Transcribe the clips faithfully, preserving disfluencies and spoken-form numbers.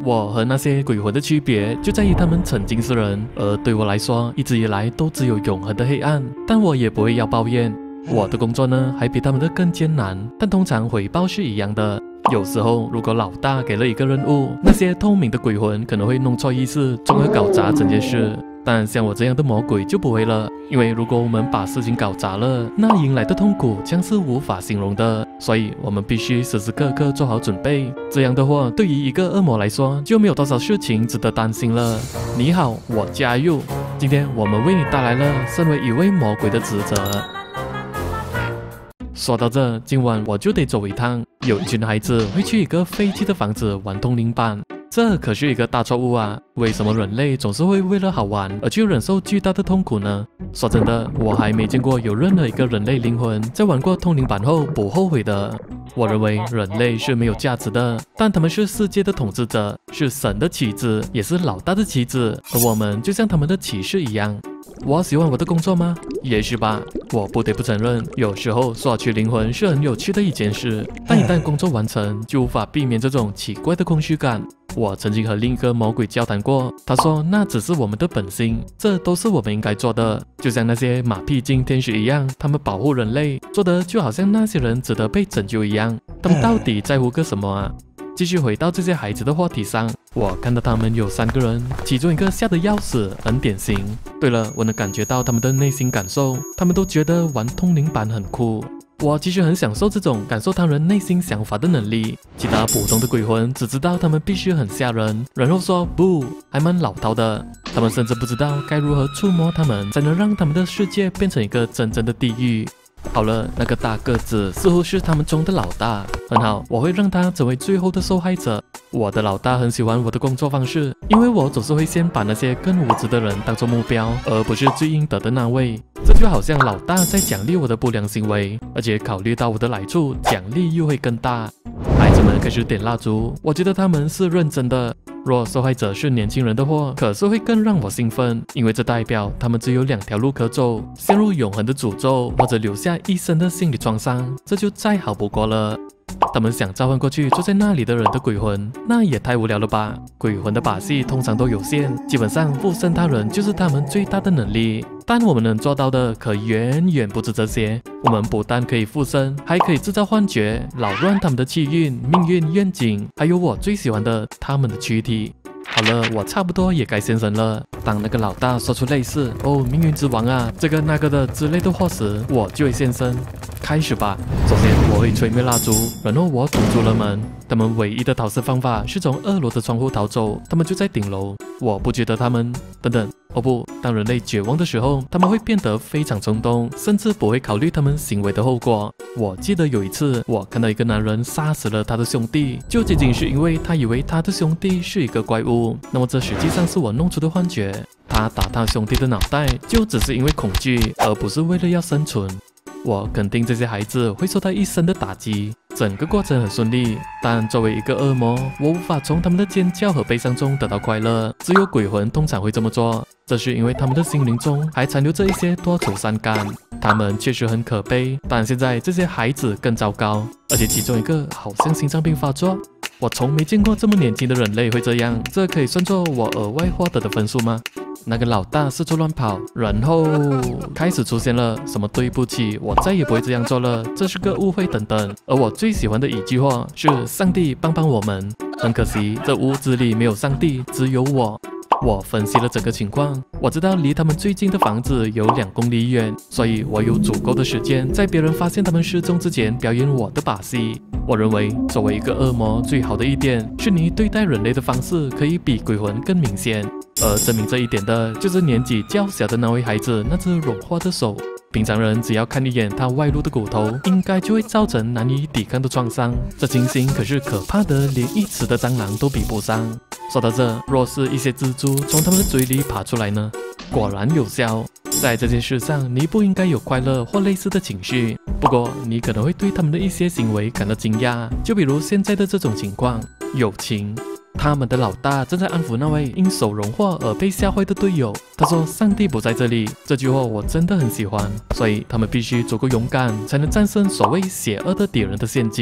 我和那些鬼魂的区别就在于他们曾经是人，而对我来说，一直以来都只有永恒的黑暗。但我也不会要抱怨，我的工作呢，还比他们的更艰难，但通常回报是一样的。有时候，如果老大给了一个任务，那些透明的鬼魂可能会弄错意思，从而搞砸整件事。但像我这样的魔鬼就不会了，因为如果我们把事情搞砸了，那迎来的痛苦将是无法形容的。所以我们必须时时刻刻做好准备。这样的话，对于一个恶魔来说，就没有多少事情值得担心了。你好，我加入。今天我们为你带来了身为一位魔鬼的职责。说到这，今晚我就得走一趟。有一群孩子会去一个废弃的房子玩通灵板，这可是一个大错误啊！为什么人类总是会为了好玩而去忍受巨大的痛苦呢？说真的，我还没见过有任何一个人类灵魂在玩过通灵板后不后悔的。我认为人类是没有价值的，但他们是世界的统治者，是神的棋子，也是老大的棋子，而我们就像他们的骑士一样。我喜欢我的工作吗？也许吧。我不得不承认，有时候索取灵魂是很有趣的一件事，但一旦工作完成，就无法避免这种奇怪的空虚感。我曾经和另一个魔鬼交谈过，他说那只是我们的本性，这都是我们应该做的，就像那些马屁精天使一样，他们保护人类，做的就好像那些人值得被拯救一样。他们到底在乎个什么啊？继续回到这些孩子的话题上，我看到他们有三个人，其中一个吓得要死，很典型。对了，我能感觉到他们的内心感受，他们都觉得玩通灵板很酷。我其实很享受这种感受他人内心想法的能力。其他普通的鬼魂只知道他们必须很吓人，然后说不，还蛮老套的。他们甚至不知道该如何触摸他们，才能让他们的世界变成一个真正的地狱。好了，那个大个子似乎是他们中的老大，很好，我会让他成为最后的受害者。我的老大很喜欢我的工作方式，因为我总是会先把那些更无知的人当作目标，而不是最应得的那位。这就好像老大在奖励我的不良行为，而且考虑到我的来处，奖励又会更大。孩子们开始点蜡烛，我觉得他们是认真的。若受害者是年轻人的话，可是会更让我兴奋，因为这代表他们只有两条路可走：陷入永恒的诅咒，或者留下一生的心理创伤，这就再好不过了。他们想召唤过去坐在那里的人的鬼魂，那也太无聊了吧！鬼魂的把戏通常都有限，基本上附身他人就是他们最大的能力。但我们能做到的可远远不止这些。我们不但可以附身，还可以制造幻觉，扰乱他们的气运、命运、愿景，还有我最喜欢的他们的躯体。好了，我差不多也该现身了。当那个老大说出类似“哦，命运之王啊，这个那个的”之类的话时，我就会现身。开始吧。首先，我会吹灭蜡烛，然后我堵住了门。他们唯一的逃生方法是从二楼的窗户逃走，他们就在顶楼。我不觉得他们……等等，哦不，当人类绝望的时候，他们会变得非常冲动，甚至不会考虑他们行为的后果。我记得有一次，我看到一个男人杀死了他的兄弟，就仅仅是因为他以为他的兄弟是一个怪物。那么这实际上是我弄出的幻觉。他打他兄弟的脑袋，就只是因为恐惧，而不是为了要生存。我肯定这些孩子会受到一生的打击。整个过程很顺利，但作为一个恶魔，我无法从他们的尖叫和悲伤中得到快乐。只有鬼魂通常会这么做，这是因为他们的心灵中还残留着一些多愁善感。他们确实很可悲，但现在这些孩子更糟糕，而且其中一个好像心脏病发作。我从没见过这么年轻的人类会这样，这可以算作我额外获得的分数吗？那个老大四处乱跑，然后开始出现了什么对不起，我再也不会这样做了，这是个误会等等。而我最喜欢的一句话是上帝帮帮我们。很可惜，这屋子里没有上帝，只有我。我分析了整个情况，我知道离他们最近的房子有两公里远，所以我有足够的时间在别人发现他们失踪之前表演我的把戏。我认为作为一个恶魔，最好的一点是你对待人类的方式可以比鬼魂更明显，而证明这一点的就是年纪较小的那位孩子那只融化的手。平常人只要看一眼他外露的骨头，应该就会造成难以抵抗的创伤。这情形可是可怕的，连一尺的蟑螂都比不上。说到这，若是一些蜘蛛从他们的嘴里爬出来呢？果然有效。在这件事上，你不应该有快乐或类似的情绪，不过你可能会对他们的一些行为感到惊讶，就比如现在的这种情况：友情。他们的老大正在安抚那位因手融化而被吓坏的队友。他说：“上帝不在这里。”这句话我真的很喜欢。所以他们必须足够勇敢，才能战胜所谓邪恶的敌人的陷阱。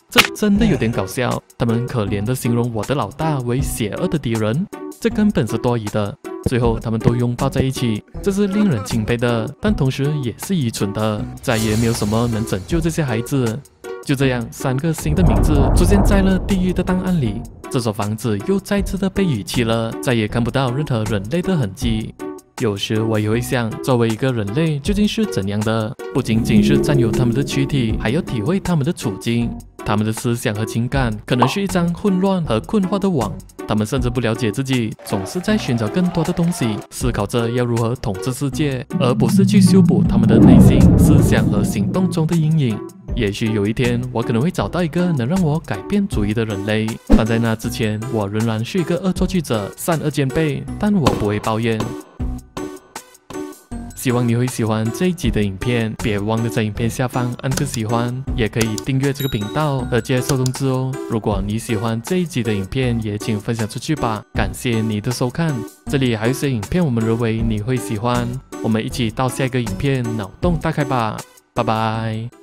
这真的有点搞笑。他们可怜的形容我的老大为邪恶的敌人，这根本是多疑的。最后，他们都拥抱在一起，这是令人钦佩的，但同时也是愚蠢的。再也没有什么能拯救这些孩子。就这样，三个新的名字出现在了地狱的档案里。这所房子又再次的被遗弃了，再也看不到任何人类的痕迹。有时我也会想，作为一个人类究竟是怎样的？不仅仅是占有他们的躯体，还要体会他们的处境。他们的思想和情感可能是一张混乱和困惑的网，他们甚至不了解自己，总是在寻找更多的东西，思考着要如何统治世界，而不是去修补他们的内心、思想和行动中的阴影。也许有一天，我可能会找到一个能让我改变主意的人类，但在那之前，我仍然是一个恶作剧者，善恶兼备，但我不会抱怨。希望你会喜欢这一集的影片，别忘了在影片下方按个喜欢，也可以订阅这个频道和接收通知哦。如果你喜欢这一集的影片，也请分享出去吧。感谢你的收看，这里还有一些影片我们认为你会喜欢，我们一起到下一个影片脑洞大开吧，拜拜。